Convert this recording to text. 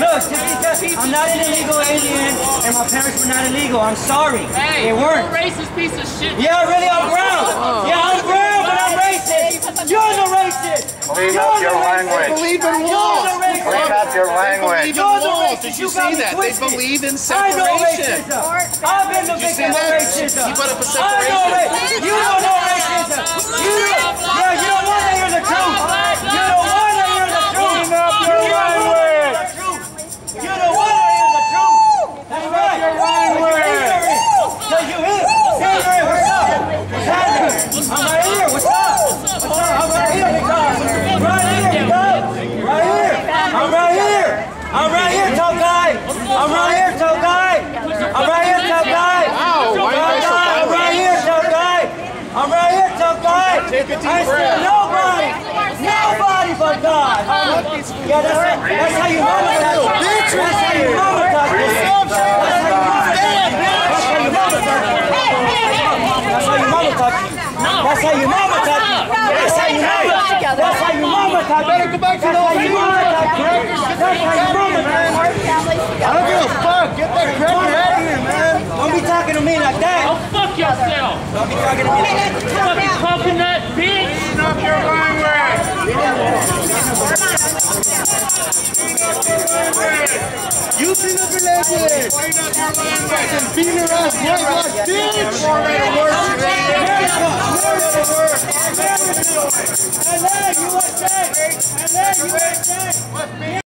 Look, just because I'm not an illegal alien and my parents were not illegal, I'm sorry. Hey, they weren't. you're a racist piece of shit. Yeah, really, I'm brown. Yeah, I'm brown, but I'm racist. You're the racist. Clean up your language. Believe in walls. Clean up your language. You're the racist. Did you see that? They believe in I know separation. racism. I've been the victim of racism. You put up a I know separation. racism. You don't know racism. You don't want to hear the truth. You don't want to hear the truth. Clean up your language. You don't want to hear the truth. That's right. So you here. Hey, what's up? What's happening? I'm right here. What's up? What's up? I'm right here, big guy. Right here, dog. Right here. I'm right here. I'm right here, tough guy. I'm right here, tough guy. I'm right here, tough guy. Wow, why are you guys so I'm violent? right here, tough guy. I'm right here, tough guy. Take a deep I breath. said nobody but God. Yeah, that's how you mama touch it. That's how you mama touch it. That's how you mama touch it. That's how you mama touch it. That's how you mama touch it. That's how you mama touch it. Better go back to the old people. That's how you mama touch it. I don't give a fuck. Get that cracker out of here, man. Don't be talking to me like that. Oh, fuck yourself. Don't be talking to me like that. Fucking coconut, bitch. Clean up your language. You clean up your language. Clean up your language. And beat your ass white like bitch. LA, USA! LA, USA!